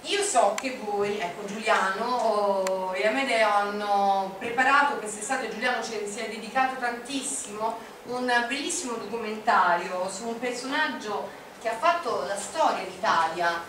Io so che voi, ecco, Giuliano e Amedeo hanno preparato quest'estate, Giuliano si è dedicato tantissimo, un bellissimo documentario su un personaggio che ha fatto la storia d'Italia.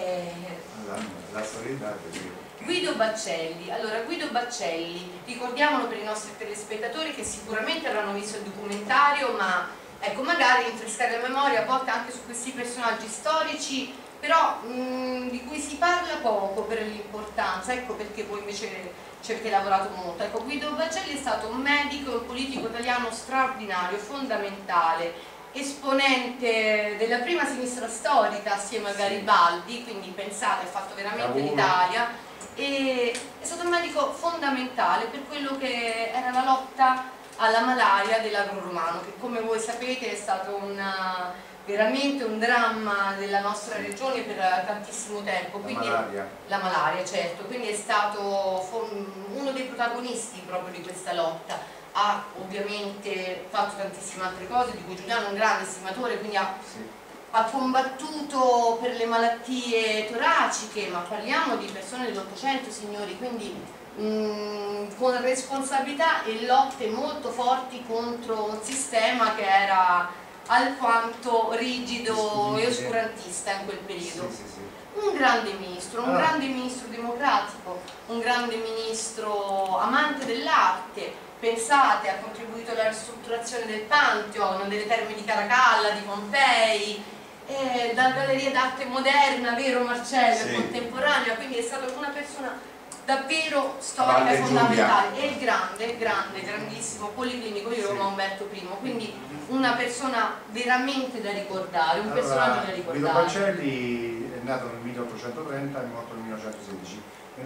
La storia d'Italia. Guido Baccelli. Allora, Guido Baccelli, ricordiamolo per i nostri telespettatori che sicuramente avranno visto il documentario, ma ecco, magari rinfrescare la memoria a volte anche su questi personaggi storici, però di cui si parla poco per l'importanza. Ecco perché voi invece ci avete lavorato molto. Ecco, Guido Baccelli è stato un medico e un politico italiano straordinario, fondamentale, esponente della prima sinistra storica assieme a Garibaldi, quindi pensate, ha fatto veramente l'Italia, e è stato un medico fondamentale per quello che era la lotta alla malaria dell'agro romano, che come voi sapete è stato veramente un dramma della nostra regione per tantissimo tempo. La malaria, certo, quindi è stato uno dei protagonisti proprio di questa lotta. Ha ovviamente fatto tantissime altre cose, di cui Giuliano è un grande estimatore, quindi ha combattuto per le malattie toraciche, ma parliamo di persone dell'Ottocento, signori, quindi con responsabilità e lotte molto forti contro un sistema che era alquanto rigido e oscurantista in quel periodo. Un grande ministro democratico, un grande ministro amante dell'arte. Pensate, ha contribuito alla ristrutturazione del Pantheon, delle terme di Caracalla, di Pompei, dalla Galleria d'Arte Moderna, vero Marcello, contemporanea, quindi è stata una persona davvero storica e fondamentale. E il grandissimo policlinico di Roma, Umberto I, quindi una persona veramente da ricordare, un personaggio da ricordare. Guido Baccelli è nato nel 1830 e è morto nel 1916.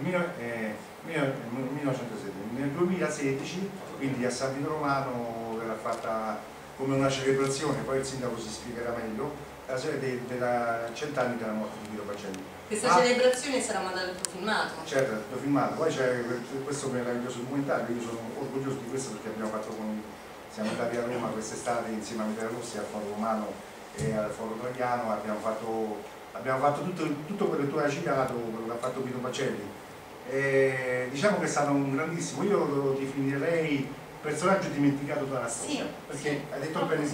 Nel 2016, quindi a San Vito Romano verrà fatta come una celebrazione, poi il sindaco si spiegherà meglio, la sede della 100 anni della morte di Guido Baccelli. Questa celebrazione sarà mandata tutto filmato? Certo, tutto filmato. Poi c'è questo meraviglioso documentario, io sono orgoglioso di questo perché abbiamo fatto siamo andati a Roma quest'estate insieme a Medea Rossi, al Foro Romano e al Foro Traviano, abbiamo fatto tutto quello che tu hai citato, quello che ha fatto Guido Baccelli. Diciamo che è stato un grandissimo, io lo definirei personaggio dimenticato dalla storia, perché hai detto bene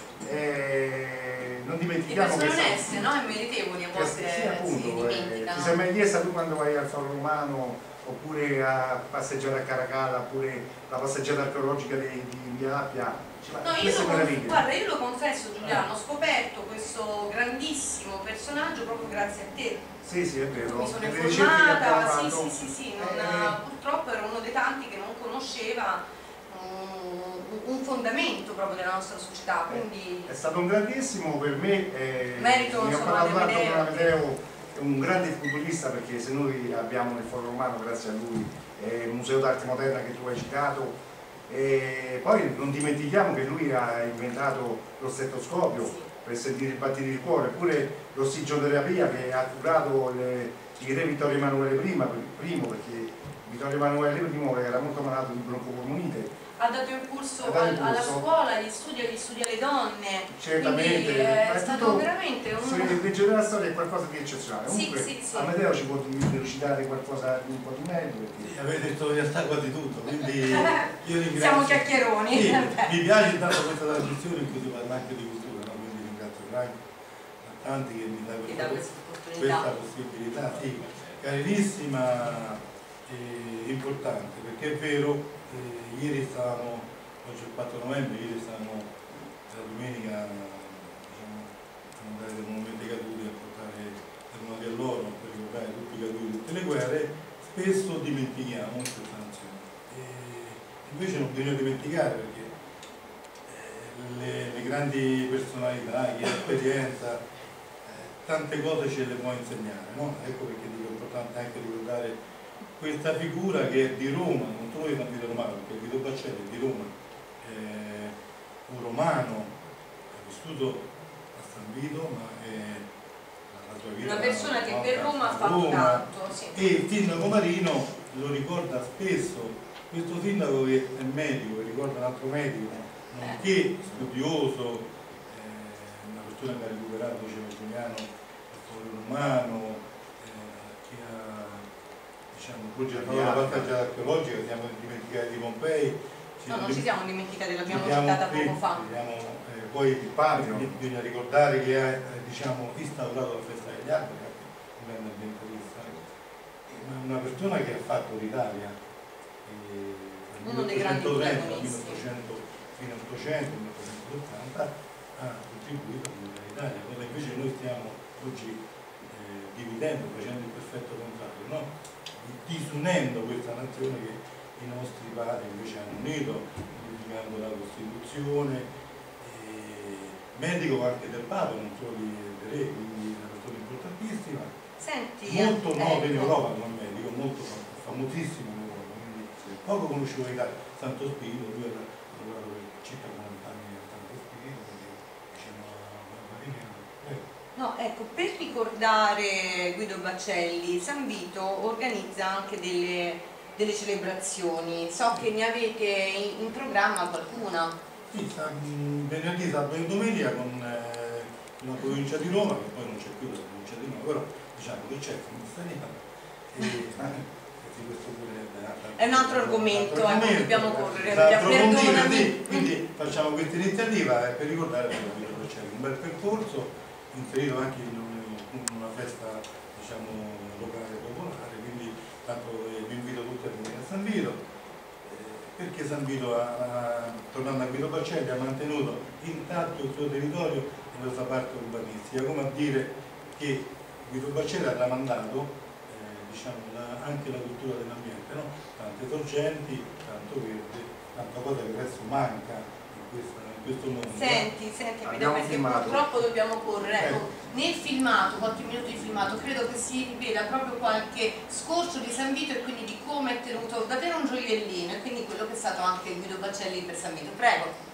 non dimentichiamo che persone oneste, no? E meritevoli a volte si dimenticano. Ti sembra di essere tu quando vai al Foro Romano oppure a passeggiare a Caracalla, oppure la passeggiata archeologica di Via Appia. No, guarda, io lo confesso Giuliano, ho scoperto questo grandissimo personaggio proprio grazie a te. Sì, è vero. Mi sono informata, purtroppo ero uno dei tanti che non conosceva un fondamento proprio della nostra società, quindi è stato un grandissimo per me, merito, mi ho insomma, parlato tanto con Amedeo, è un grande futurista, perché se noi abbiamo nel Foro Romano, grazie a lui, il Museo d'Arte Moderna che tu hai citato, e poi non dimentichiamo che lui ha inventato lo stetoscopio per sentire i battiti del cuore, oppure l'ossigenoterapia che ha curato il re Vittorio Emanuele I, perché Vittorio Emanuele I era molto malato di broncopolmonite. Ha dato impulso alla scuola, agli studi alle donne. Certamente, è stato veramente un... Se legge della storia è qualcosa di eccezionale. Comunque, Amedeo ci può recitare qualcosa di un po' di meglio. Perché... avete detto in realtà quasi tutto, quindi io ringrazio. Siamo chiacchieroni. Sì, mi piace intanto questa trasmissione in cui si parla anche di cultura, no? Quindi ringrazio Franco, a tanti che mi dà questa possibilità. Sì, carinissima e importante, perché è vero. Ieri stavamo, oggi è il 4 novembre, ieri stavamo la domenica, siamo andati dai monumenti ai caduti a portare le onori a loro, per ricordare tutti i caduti di tutte le guerre. Spesso dimentichiamo questa nazione, invece non bisogna dimenticare, perché le grandi personalità, chi ha esperienza, tante cose ce le può insegnare, no? Ecco perché dico è importante anche ricordare questa figura che è di Roma, non solo di San Vito Romano, perché Guido Baccelli è di Roma, un romano, ha vissuto a San Vito, ma la sua vita una persona che per Roma ha fatto tanto. Sì. E il sindaco Marino lo ricorda spesso, questo sindaco che è medico, che ricorda un altro medico, nonché studioso, una persona che ha recuperato, diceva Giuliano, il Foro Romano, che la passeggiata archeologica, siamo dimenticati di Pompei. No, non ci siamo dimenticati, l'abbiamo citata poco fa. Poi il Patrio, bisogna ricordare che ha instaurato la festa degli alberi, un grande ambientalista, una persona che ha fatto l'Italia uno dei grandi protagonisti. Fino all'800, 1870 ha contribuito all'Italia, cosa invece noi stiamo oggi dividendo, facendo il perfetto contrario, no? Disunendo questa nazione che i nostri padri invece hanno unito, modificando la Costituzione, medico anche del Papa, non solo dei re, quindi una persona importantissima. Senti, molto noto in Europa come medico, molto famosissimo in Europa, quindi poco conosciuto in Italia. Santo Spirito, lui ha lavorato per circa 40 anni a Santo Spirito, vicino a Marinero. No, ecco, per ricordare Guido Baccelli, San Vito organizza anche delle celebrazioni, so che ne avete in programma qualcuna. Sì, venerdì, sabato e domenica con la provincia di Roma, che poi non c'è più la provincia di Roma, però diciamo che c'è è un altro argomento, dobbiamo correre, perdonami. Quindi facciamo questa iniziativa per ricordare che c'è un bel percorso inserito anche in una festa, diciamo, locale popolare, quindi tanto vi invito tutti a venire a San Vito, perché San Vito, tornando a Guido Baccelli, ha mantenuto intatto il suo territorio e la sua parte urbanistica, come a dire che Guido Baccelli ha tramandato diciamo, anche la cultura dell'ambiente, no? Tante sorgenti, tanto verde, tanta cosa che adesso manca in questo mondo. Senti, perché purtroppo dobbiamo correre. Nel filmato, qualche minuto di filmato, credo che si veda proprio qualche scorcio di San Vito e quindi di come è tenuto davvero un gioiellino, e quindi quello che è stato anche Guido Baccelli per San Vito. Prego.